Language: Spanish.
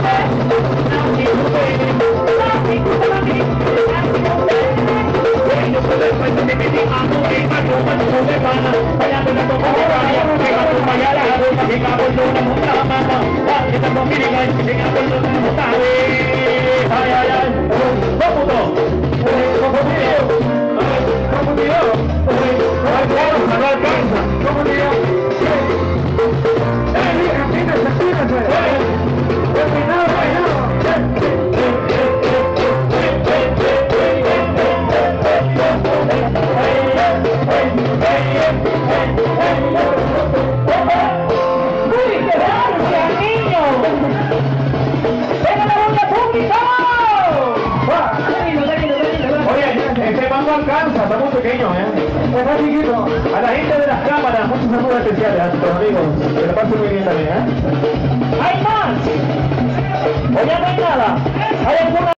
Está muy pequeño, está chiquito. A la gente de las cámaras, muchos saludos especiales a nuestros amigos. Que lo pasen muy bien también, ¡Hay más! ¡O ya no hay nada! ¿Hay alguna